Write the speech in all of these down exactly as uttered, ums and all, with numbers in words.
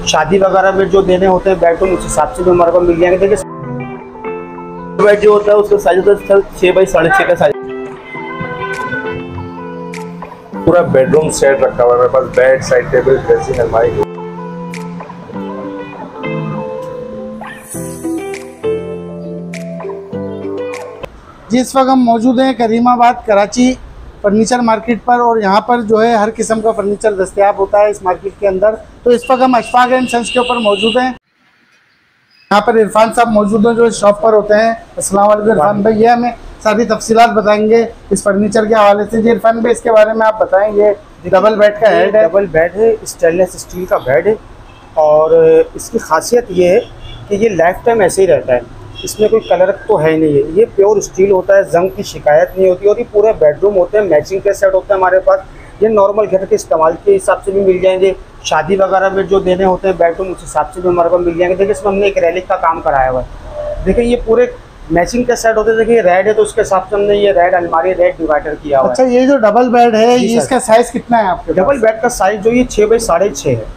शादी वगैरह में जो देने होते हैं बेडरूम, उस हिसाब से भी हमारे पास मिल जाएंगे। देखिए बेड जो होता है उसका साइज होता है छः बाई साढ़े छः का साइज। पूरा बेडरूम सेट रखा हुआ है मेरे पास, बेड, साइड टेबल, ड्रेसिंग, अलमारी। जी इस वक्त हम मौजूद हैं करीमाबाद कराची फर्नीचर मार्केट पर, और यहाँ पर जो है हर किस्म का फर्नीचर दस्तयाब होता है इस मार्केट के अंदर। तो इस वक्त हम अशफाक एंड सन्स के ऊपर मौजूद हैं। यहाँ पर इरफान साहब मौजूद हैं जो शॉप पर होते हैं। अस्सलाम वालेकुम इरफान भाई, ये हमें सारी तफसीलात बताएंगे इस फर्नीचर के हवाले से। जी इरफान भाई, इसके बारे में आप बताएं। ये डबल बेड का हेड है, डबल बेड है, स्टेनलेस स्टील का बेड है, और इसकी खासियत ये है कि ये लाइफ टाइम ऐसे ही रहता है, इसमें कोई कलर तो है नहीं है। ये प्योर स्टील होता है, जंग की शिकायत नहीं होती, और ये पूरे बेडरूम होते हैं, मैचिंग के सेट होते हैं हमारे पास। ये नॉर्मल घर के इस्तेमाल के हिसाब से भी मिल जाएंगे, शादी वगैरह में जो देने होते हैं बेडरूम, उस हिसाब से भी हमारे पास मिल जाएंगे। देखिए इसमें हमने एक रैलिक का काम कराया हुआ है। देखिए ये पूरे मैचिंग के सेट होते हैं। देखिए रेड है तो उसके हिसाब से हमने ये रेड अलमारी, रेड डिवाइडर किया हुआ है। अच्छा, ये जो डबल बेड है ये इसका साइज कितना है आपके? डबल बेड का साइज जो ये छः बाई साढ़े छः है,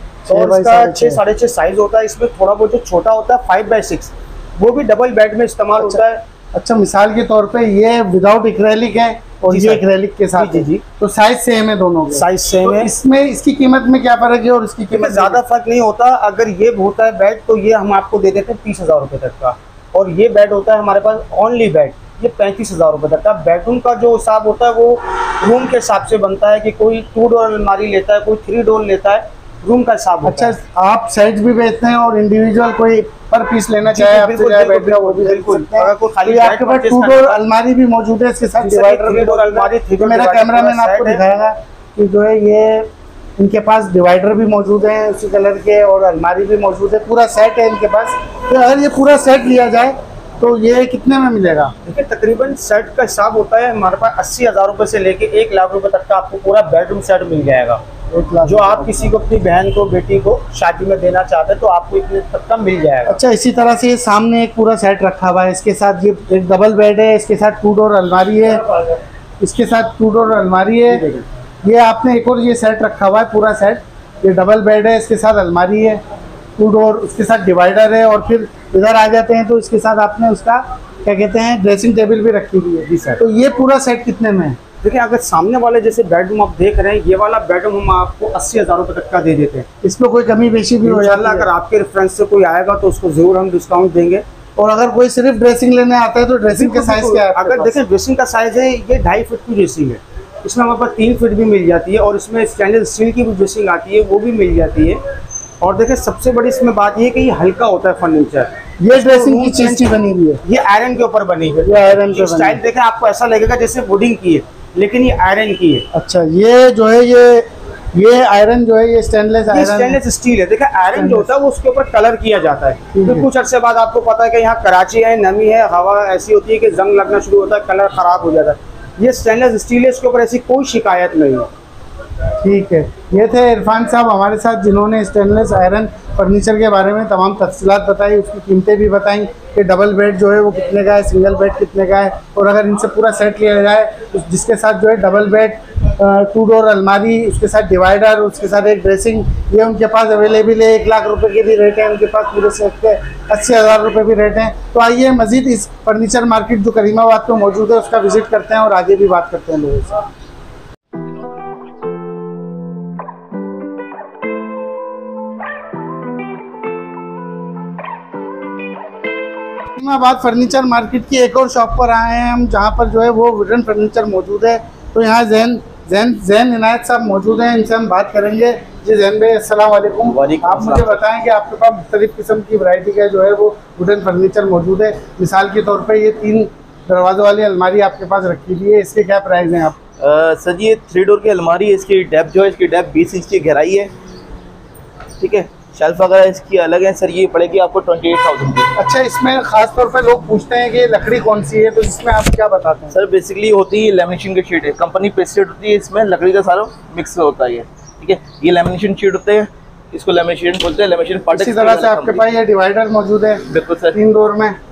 और इसका छः साढ़े छः साइज होता है। इसमें थोड़ा बहुत जो छोटा होता है फाइव बाई सिक्स, वो भी डबल बेड में इस्तेमाल होता है। अच्छा, मिसाल के तौर पे ये विदाउट एक्रेलिक है और ये एक्रेलिक के साथ। जी जी, तो साइज सेम है दोनों के? साइज सेम है। इसमें इसकी कीमत में क्या फर्क है और इसकी कीमत? ज्यादा फर्क नहीं होता। अगर ये होता है बेड तो ये हम आपको दे देते हैं तीस हजार रुपए तक का, और ये बेड होता है हमारे पास ओनली बेड, ये पैंतीस हजार रुपए तक का। बेडरूम का जो हिसाब होता है वो रूम के हिसाब से बनता है कि कोई टू डोर अलमारी लेता है, कोई थ्री डोर लेता है, रूम का हिसाब। अच्छा, आप सेट्स भी बेचते हैं और इंडिविजुअल कोई पर पीस लेना चाहे आपसे बेड का वो भी बिल्कुल। अगर कोई खाली आपके पास टू डोर अलमारी भी मौजूद है, इसके साथ डिवाइडर भी अलमारी। तो मेरा कैमरामैन आपको दिखाएगा कि जो है ये इनके पास डिवाइडर भी मौजूद है उसी कलर के, और अलमारी भी मौजूद है, पूरा सेट है इनके पास। तो अगर ये पूरा सेट लिया जाए तो ये कितने में मिलेगा? देखिए तकरीबन सेट का हिसाब होता है हमारे पास अस्सी हजार रुपए से लेके एक लाख रुपए तक का आपको पूरा बेडरूम सेट मिल जाएगा। जो आप किसी को, अपनी बहन को, बेटी को शादी में देना चाहते हैं तो आपको इतने तक का मिल जाएगा। अच्छा, इसी तरह से सामने एक पूरा सेट रखा हुआ है, इसके साथ ये एक डबल बेड है, इसके साथ टू डोर अलमारी है, इसके साथ टू डोर अलमारी है। ये आपने एक और ये सेट रखा हुआ है पूरा सेट, ये डबल बेड है, इसके साथ अलमारी है, टू डोर, उसके साथ डिवाइडर है, और फिर इधर आ जाते हैं तो इसके साथ आपने उसका क्या कहते हैं ड्रेसिंग टेबल भी रखी हुई है। जी सर। तो ये पूरा सेट कितने में है? देखिए अगर सामने वाले जैसे बेडरूम आप देख रहे हैं, ये वाला बेडरूम हम आपको अस्सी हजार रुपए तक का दे देते हैं। इसमें कोई कमी बेशी भी हो जाती है? अगर आपके रेफरेंस से कोई आएगा तो उसको जरूर हम डिस्काउंट देंगे। और अगर कोई सिर्फ ड्रेसिंग लेने आता है तो ड्रेसिंग का साइज क्या है? अगर देखें ड्रेसिंग का साइज है ये ढाई फीट की ड्रेसिंग है, इसमें हमारे पास तीन फीट भी मिल जाती है, और इसमें स्टेनलेस स्टील की भी ड्रेसिंग आती है, वो भी मिल जाती है। और देखिए सबसे बड़ी इसमें बात ये है कि ये हल्का होता है फर्नीचर। ये ड्रेसिंग की चीज की बनी हुई है, ये आयरन के ऊपर बनी हुई है। ये आयरन के स्टाइल देखें आपको ऐसा लगेगा जैसे वुडिंग की है, लेकिन ये आयरन की है। अच्छा, ये जो है ये ये आयरन जो है ये स्टेनलेस आयरन, स्टेनलेस स्टील है। देखिए आयरन जो होता है वो उसके ऊपर कलर किया जाता है, फिर कुछ अर्से बाद आपको पता है कि यहाँ कराची है, नमी है, हवा ऐसी होती है कि जंग लगना शुरू होता है, कलर खराब हो जाता है। ये स्टेनलेस स्टील है, इसके ऊपर ऐसी कोई शिकायत नहीं है। ठीक है, ये थे इरफान साहब हमारे साथ जिन्होंने स्टेनलेस आयरन फर्नीचर के बारे में तमाम तफसीलात बताई, उसकी कीमतें भी बताई कि डबल बेड जो है वो कितने का है, सिंगल बेड कितने का है, और अगर इनसे पूरा सेट लिया जाए तो जिसके साथ जो है डबल बेड, टू डोर अलमारी, उसके साथ डिवाइडर, उसके साथ एक ड्रेसिंग, ये उनके पास अवेलेबल है। एक लाख रुपए के भी रेट है उनके पास, पूरे सेट के अस्सी हज़ार रुपये भी रेट हैं। तो आइए मज़ीद इस फर्नीचर मार्केट जो करीमाबाद में मौजूद है उसका विजिट करते हैं और आगे भी बात करते हैं लोगों से। करीमाबाद फर्नीचर मार्केट की एक और शॉप पर आए हैं हम, जहां पर जो है वो वुडन फर्नीचर मौजूद है। तो यहाँ जैन जैन जैन इनायत साहब मौजूद हैं, इनसे हम बात करेंगे। जी जैन भाई, अस्सलाम वालेकुम। आप मुझे बताएं कि आपके पास मुख्तलिफ किस्म की वैरायटी का जो है वो वुडन फर्नीचर मौजूद है। मिसाल के तौर पर ये तीन दरवाज़ों वाली अलमारी आपके पास रखी हुई है, इसके क्या प्राइस हैं आप? सर जी ये थ्री डोर की अलमारी है, इसकी डेप्थ जो है इसकी डेप्थ बीस इंच की गहराई है, ठीक है। शेल्फ वगैरह इसकी अलग है सर, ये पड़ेगी आपको ट्वेंटी एट थाउजेंड की। अच्छा, इसमें खास तौर पे लोग पूछते हैं कि लकड़ी कौन सी है, तो इसमें आप क्या बताते हैं? सर बेसिकली होती है लेमिनेशन की शीट है, कंपनी पेस्टेड होती है, इसमें लकड़ी का सारा मिक्स होता है, ठीक है। ये लेमिनेशन शीट होते हैं, इसको लेमिनेशन बोलते हैं, लेमिनेशन पार्ट। इसी तरह से आपके पास ये डिवाइडर मौजूद है, बिल्कुल सर, तीन डोर में।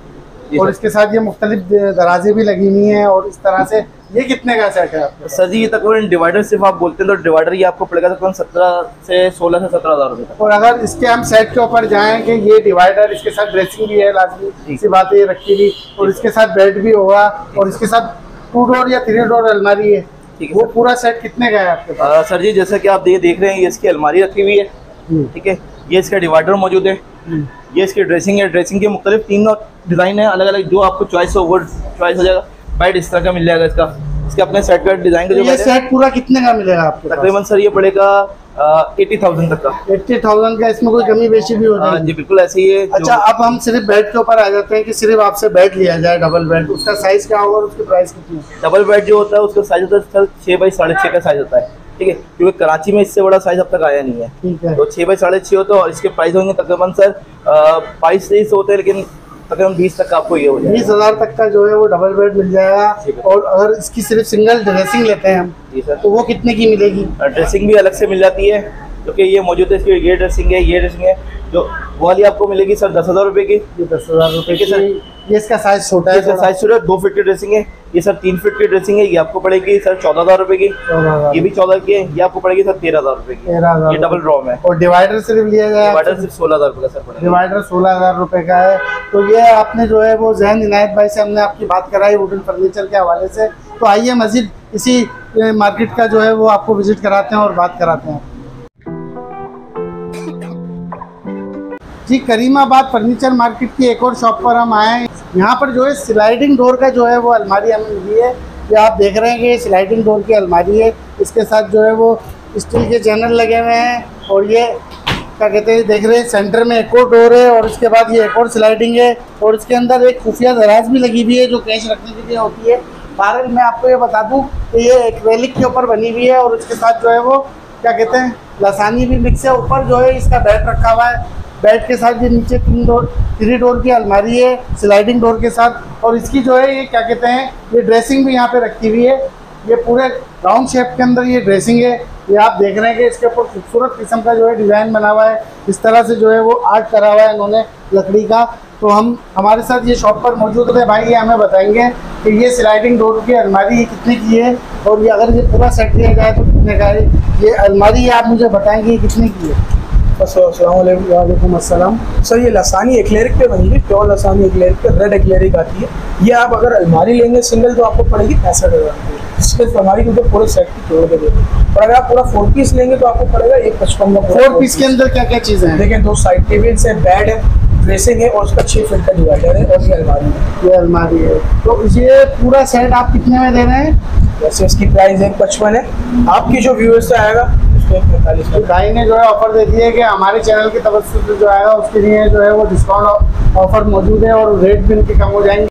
और इसके साथ ये मुख्तलिफ दराजें भी लगी हुई हैं। और इस तरह से ये कितने का सेट है आपके? सर जी ये तकरीबन डिवाइडर सिर्फ आप बोलते हैं तो डिवाइडर ये आपको पड़ेगा तकरीबन सत्रह से सोलह से सत्रह हज़ार रुपये का। और अगर इसके हम सेट के ऊपर जाएं कि ये डिवाइडर, इसके साथ ड्रेसिंग भी है लाजमी सी बात है ये रखी हुई, और इसके साथ बेड भी होगा, और इसके साथ टू डोर या थ्री डोर अलमारी है, वो पूरा सेट कितने का है आपके पास? सर जी जैसा कि आप ये देख रहे हैं ये इसकी अलमारी रखी हुई है, ठीक है, ये इसका डिवाइडर मौजूद है, ये इसकी ड्रेसिंग है। ड्रेसिंग के मुख्तलिफ तीन डिज़ाइन है अलग अलग, जो आपको चॉइस हो वो चॉइस हो जाएगा। बेड इस तरह का मिल जाएगा इसका, इसके अपने सेट का डिज़ाइन का जो ये सेट पूरा कितने का मिलेगा आपको? तकरीबन सर ये पड़ेगा एटी थाउजेंड तक का। एट्टी थाउजेंड का, इसमें कोई कमी बेशी भी हो जाएगी? जी बिल्कुल ऐसे ही है। अच्छा, अब हम सिर्फ बेड के ऊपर आ जाते हैं कि सिर्फ आपसे बेड लिया जाए डबल बेड, उसका साइज क्या होगा और उसकी प्राइस कितनी है? डबल बेड जो होता है उसका साइज होता है सर छः बाई साढ़े छः का साइज होता है, ठीक है, क्योंकि कराची में इससे बड़ा साइज अब तक आया नहीं है। ठीक है, तो छः बाई साढ़े छः होता है और इसके प्राइस होंगे तकरीबन सर बाईस तेईस होते हैं, लेकिन तकरीबन बीस तक आपको ये हो जाएगा। बीस हजार तक का जो है वो डबल बेड मिल जाएगा। और अगर इसकी सिर्फ सिंगल ड्रेसिंग लेते हैं हम, जी सर, तो वो कितने की मिलेगी? ड्रेसिंग भी अलग से मिल जाती है, क्योंकि ये मौजूद है, इसकी ये ड्रेसिंग है, ये ड्रेसिंग है, जो वो वाली आपको मिलेगी सर दस हज़ार रुपये की। ये दस हज़ार रुपये की सर। ये इसका साइज छोटा है, इसका साइज छोटा है, दो फीट की ड्रेसिंग है। ये सर तीन फीट की ड्रेसिंग है, ये आपको पड़ेगी सर चौदह हज़ार रुपये की। ये भी चौदह की है, ये आपको पड़ेगी सर तेरह हज़ार रुपये की। तेरह हज़ार ये डबल ड्रॉम है। और डिवाइडर सिर्फ लिया जाए? डिवाइडर सिर्फ सोलह हज़ार रुपये का सर पड़ेगा। डिवाइडर सोलह हज़ार रुपये का है। तो ये आपने जो है वो जहन इनायत भाई से हमने आपकी बात कराई वुडन फर्नीचर के हवाले से। तो आइए मज़ीद इसी मार्केट का जो है वो आपको विजिट कराते हैं और बात कराते हैं। जी, करीमाबाद फर्नीचर मार्केट की एक और शॉप पर हम आए हैं। यहाँ पर जो है स्लाइडिंग डोर का जो है वो अलमारी हमें मिली है। ये आप देख रहे हैं कि स्लाइडिंग डोर की अलमारी है, इसके साथ जो है वो स्टील के चैनल लगे हुए हैं। और ये क्या कहते हैं, देख रहे हैं सेंटर में एक और डोर है और उसके बाद ये एक और स्लाइडिंग है। और इसके अंदर एक खुफिया दराज भी लगी हुई है जो कैश रखने के लिए होती है। बहरहाल मैं आपको ये बता दूँ कि ये एक्रेलिक के ऊपर बनी हुई है और उसके साथ जो है वो क्या कहते हैं लसानी भी मिक्स है। ऊपर जो है इसका बेड रखा हुआ है, बेड के साथ ये नीचे तीन डोर थ्री डोर की अलमारी है स्लाइडिंग डोर के साथ। और इसकी जो है ये क्या कहते हैं ये ड्रेसिंग भी यहाँ पे रखी हुई है। ये पूरे राउंड शेप के अंदर ये ड्रेसिंग है। ये आप देख रहे हैं कि इसके ऊपर खूबसूरत किस्म का जो है डिज़ाइन बना हुआ है, इस तरह से जो है वो आर्ट करा हुआ है इन्होंने लकड़ी का। तो हम हमारे साथ ये शॉप पर मौजूद है भाई, ये हमें बताएंगे कि ये स्लाइडिंग डोर की अलमारी कितने की है और ये अगर ये पूरा सेट दिया जाए तो कितने का है। ये अलमारी आप मुझे बताएंगे कितने की है? वालेकुम अस्सलाम। सर ये लसानी एक्लेरिक पे बनी है, प्योर लसानी एक्लेरिक पे रेड एक्लेरिक आती है। ये आप अगर अलमारी लेंगे सिंगल तो आपको पड़ेगी पैंसठ हज़ार रुपये, सिर्फ हमारी क्योंकि पूरे सेट की जोड़ के देते हैं। और अगर आप पूरा फोर पीस लेंगे तो आपको पड़ेगा एक पचपन का। फोर पीस के अंदर क्या क्या चीज़ें हैं? देखिए, दो साइड टेबल्स है, बेड है, ड्रेसिंग है और उसका छः फीट का डिवाइडर है और ये अलमारी है। ये अलमारी है। तो ये पूरा सेट आप कितने में दे रहे हैं? वैसे इसकी प्राइस एक पचपन है, आपकी जो व्यूअर्स से आएगा उसको एक पैंतालीस का। भाई ने जो है ऑफर दे दिया है कि हमारे चैनल की तरफ से जो आएगा उसके लिए जो है वो डिस्काउंट ऑफर मौजूद है और रेट भी इनके कम हो जाएंगे।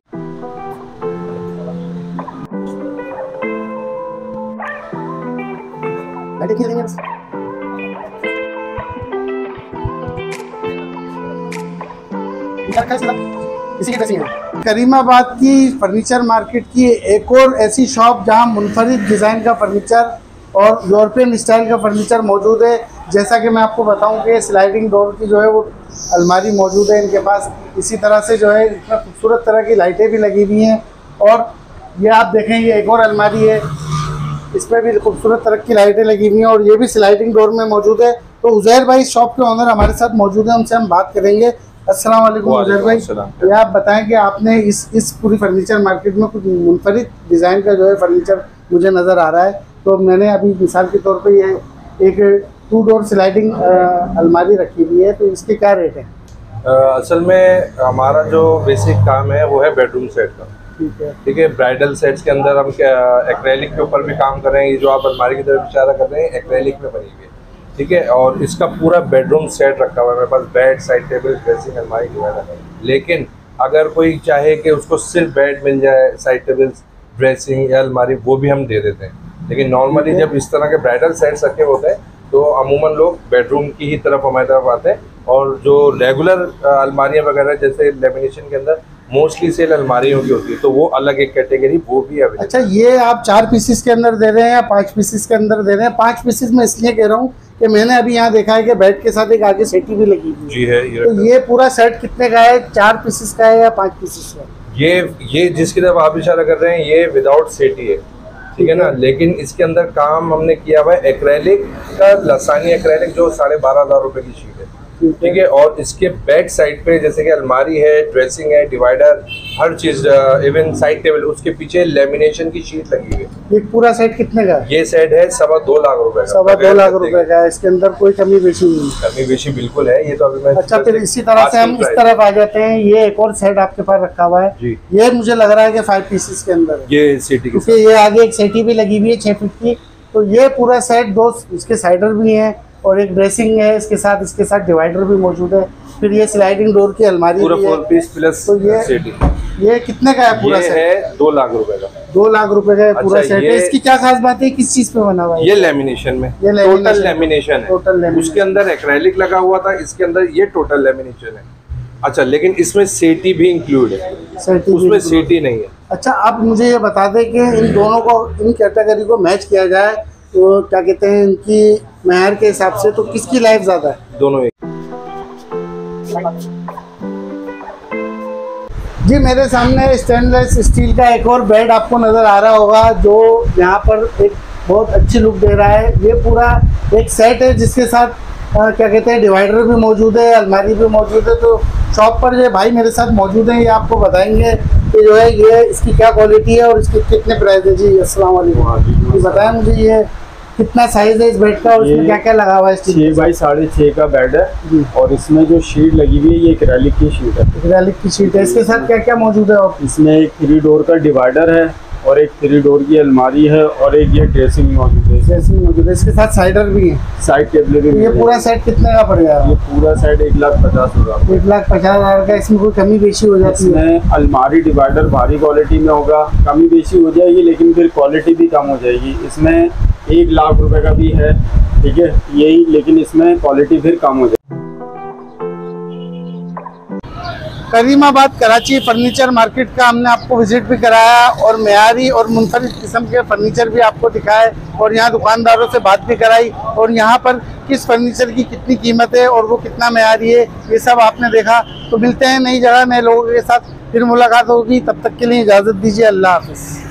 करीमाबाद की फर्नीचर मार्केट की एक और ऐसी शॉप जहां मुनफरिद डिज़ाइन का फर्नीचर और यूरोपियन स्टाइल का फर्नीचर मौजूद है। जैसा कि मैं आपको बताऊं कि स्लाइडिंग डोर की जो है वो अलमारी मौजूद है इनके पास। इसी तरह से जो है इसमें खूबसूरत तरह की लाइटें भी लगी हुई हैं। और ये आप देखें ये एक और अलमारी है, इसमें भी खूबसूरत तरह की लाइटें लगी हुई हैं और ये भी स्लाइडिंग डोर में मौजूद है। तो उज़ैर भाई शॉप के ओनर हमारे साथ मौजूद है, उनसे हम बात करेंगे। अस्सलाम वालेकुम उज़ैर भाई, ये आप बताएं कि आपने इस इस पूरी फर्नीचर मार्केट में कुछ मुनफरिद डिज़ाइन का जो है फर्नीचर मुझे नज़र आ रहा है। तो मैंने अभी मिसाल के तौर पे ये एक टू डोर स्लाइडिंग अलमारी रखी हुई है, तो इसके क्या रेट है? असल में हमारा जो बेसिक काम है वो है बेडरूम सेट का। ठीक है, ठीक है, ब्राइडल सेट्स के अंदर हम क्या एक्रेलिक के ऊपर भी काम कर रहे हैं। ये जो आप अलमारी की तरफ इशारा कर रहे हैं एक्रेलिक में बनी हुई है, ठीक है। और इसका पूरा बेडरूम सेट रखा हुआ है मेरे पास, बेड, साइड टेबल, ड्रेसिंग, अलमारी डिवाइडर है। लेकिन अगर कोई चाहे कि उसको सिर्फ बेड मिल जाए, साइड टेबल, ड्रेसिंग या अलमारी, वो भी हम दे देते हैं। लेकिन नॉर्मली जब इस तरह के ब्राइडल सेट्स रखे होते हैं तो अमूमन लोग बेडरूम की ही तरफ हमारी तरफ आते हैं। और जो रेगुलर अलमारियाँ वगैरह जैसे लेमिनेशन के अंदर मोस्टली सेल अलमारियों की होती है, तो वो अलग एक कैटेगरी वो भी है। अच्छा, ये आप चार पीसेस के अंदर दे रहे हैं या पाँच पीसेस के अंदर दे रहे हैं? पाँच पीसेस में इसलिए कह रहा हूँ कि मैंने अभी यहाँ देखा है कि बेड के साथ एक आगे सेटी भी लगी हुई है। जी है। ये तो ये पूरा सेट कितने का है? चार पीसेस का है या पाँच पीसेस का? ये ये जिसकी तरफ आप इशारा कर रहे हैं ये विदाउट सेटी है, ठीक है ना। लेकिन इसके अंदर काम हमने किया हुआ है एक्रेलिक का, लसानी एक्रेलिक, जो साढ़े बारह हजार रुपए की शीट है, ठीक है। और इसके बैक साइड पे जैसे कि अलमारी है, ड्रेसिंग है, डिवाइडर, हर चीज, इवन साइड टेबल, उसके पीछे लेमिनेशन की शीट लगी हुई है। ये पूरा सेट कितने का है? ये सेट है सवा दो लाख रुपए का। सवा दो लाख रुपए का है, इसके अंदर कोई कमी बेशी नहीं है। कमी बेशी बिल्कुल है। ये तो अभी मैं अच्छा, फिर इसी तरह से हम इस तरफ आ जाते हैं। ये एक और सेट आपके पास रखा हुआ है जी। ये मुझे लग रहा है कि फाइव पीसेस के अंदर है, ये सिटी के क्योंकि ये आगे एक सेटी भी लगी हुई है छह फीट की। तो ये पूरा सेट, दो इसके साइडर भी हैं और एक ड्रेसिंग है इसके साथ, इसके साथ डिवाइडर भी मौजूद है। फिर ये स्लाइडिंग डोर की अलमारी पूरा भी है। फोर पीस प्लस तो ये सिटी। ये कितने का है पूरा ये सेट? है दो लाख रुपए का। दो लाख रुपए का पूरा अच्छा, सेट है। ये- इसकी क्या खास बात है, किस चीज पे बना हुआ है? ये लेमिनेशन में, ये लेमिनेशन टोटल लेमिनेशन है। Total lamination. उसके अंदर एक्रेलिक लगा हुआ था, इसके अंदर ये टोटल लेमिनेशन है। अच्छा, लेकिन इसमें सेटी भी इंक्लूड है, सेटी भी उसमें include। सेटी नहीं है। अच्छा, आप मुझे ये बता दें कि इन दोनों को, इन कैटेगरी को मैच किया जाए तो क्या कहते हैं, इनकी मेहर के हिसाब से तो किसकी लाइफ ज़्यादा है? दोनों एक। जी, मेरे सामने स्टेनलेस स्टील का एक और बेड आपको नज़र आ रहा होगा, जो यहाँ पर एक बहुत अच्छी लुक दे रहा है। ये पूरा एक सेट है जिसके साथ आ, क्या कहते हैं, डिवाइडर भी मौजूद है, अलमारी भी मौजूद है। तो शॉप पर ये भाई मेरे साथ मौजूद हैं, ये आपको बताएंगे कि जो है ये इसकी क्या क्वालिटी है और इसके कितने प्राइस है। जी अस्सलाम वालेकुम। जी बताएं मुझे, ये कितना साइज है इस बेड का और इसमें क्या क्या लगा हुआ है? छः बाई साढ़े छः का बेड है और इसमें जो शीट लगी हुई है ये एक्रेलिक की शीट है। एक्रेलिक की शीट है। इसके साथ क्या क्या मौजूद है? और इसमें एक थ्री डोर का डिवाइडर है और एक थ्री डोर की अलमारी है और एक ये ड्रेसिंग मौजूद है। ड्रेसिंग मौजूद है, इसके साथ साइडर भी है, साइड टेबल भी। ये पूरा सेट कितने का पड़ेगा? ये पूरा सेट एक लाख पचास हजार। एक लाख पचास हजार का। इसमें कोई कमी बेशी हो जाती है? इसमें अलमारी डिवाइडर भारी क्वालिटी में होगा, कमी बेशी हो जाएगी लेकिन फिर क्वालिटी भी कम हो जाएगी। इसमें एक लाख रुपए का भी है, ठीक है, यही, लेकिन इसमें क्वालिटी फिर कम हो जाएगी। करीमाबाद कराची फर्नीचर मार्केट का हमने आपको विजिट भी कराया और मेयारी और मुनफरिद किस्म के फर्नीचर भी आपको दिखाए और यहाँ दुकानदारों से बात भी कराई और यहाँ पर किस फर्नीचर की कितनी कीमत है और वो कितना मेयारी है, ये सब आपने देखा। तो मिलते हैं नई जगह नए लोगों के साथ, फिर मुलाकात होगी। तब तक के लिए इजाज़त दीजिए। अल्लाह हाफ़िज़।